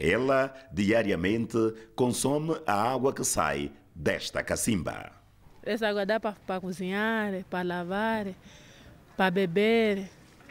Ela, diariamente, consome a água que sai desta cacimba. Essa água dá para cozinhar, para lavar, para beber,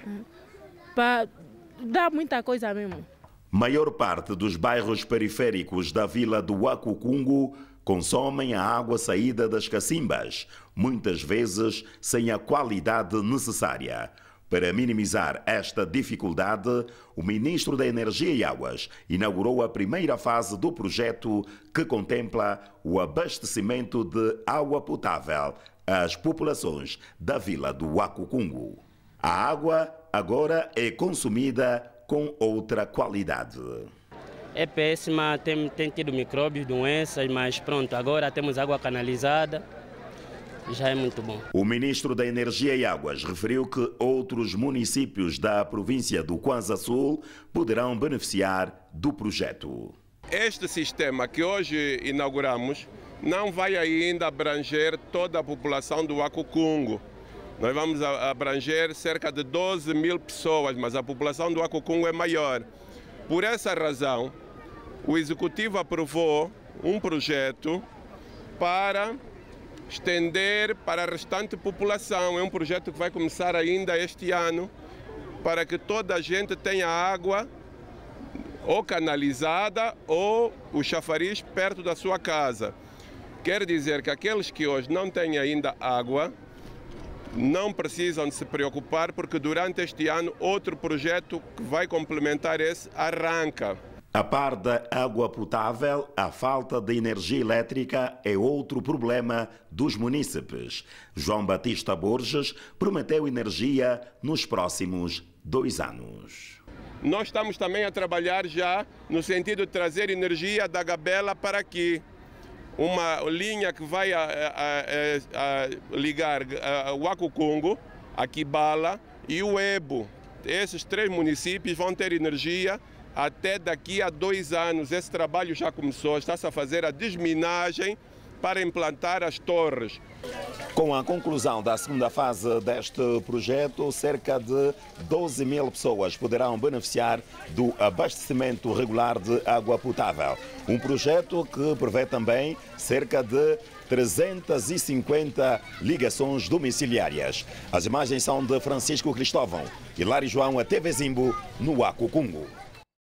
para dar muita coisa mesmo. Maior parte dos bairros periféricos da vila do Akukungu consomem a água saída das cacimbas, muitas vezes sem a qualidade necessária. Para minimizar esta dificuldade, o ministro da Energia e Águas inaugurou a primeira fase do projeto que contempla o abastecimento de água potável às populações da vila do Akukungu. A água agora é consumida com outra qualidade. É péssima, tem tido micróbios, doenças, mas pronto, agora temos água canalizada, já é muito bom. O ministro da Energia e Águas referiu que outros municípios da província do Kwanza Sul poderão beneficiar do projeto. Este sistema que hoje inauguramos não vai ainda abranger toda a população do Akukungu. Nós vamos abranger cerca de 12 mil pessoas, mas a população do Akukungu é maior. Por essa razão, o Executivo aprovou um projeto para estender para a restante população. É um projeto que vai começar ainda este ano, para que toda a gente tenha água ou canalizada ou o chafariz perto da sua casa. Quer dizer que aqueles que hoje não têm ainda água não precisam de se preocupar, porque durante este ano outro projeto que vai complementar esse arranca. A par da água potável, a falta de energia elétrica é outro problema dos munícipes. João Batista Borges prometeu energia nos próximos 2 anos. Nós estamos também a trabalhar já no sentido de trazer energia da Gabela para aqui. Uma linha que vai ligar o Akukungu, a Kibala e o Ebo. Esses 3 municípios vão ter energia até daqui a 2 anos. Esse trabalho já começou, está-se a fazer a desminagem para implantar as torres. Com a conclusão da segunda fase deste projeto, cerca de 12 mil pessoas poderão beneficiar do abastecimento regular de água potável. Um projeto que prevê também cerca de 350 ligações domiciliárias. As imagens são de Francisco Cristóvão. Hilário João, a TV Zimbo, no Akukungu.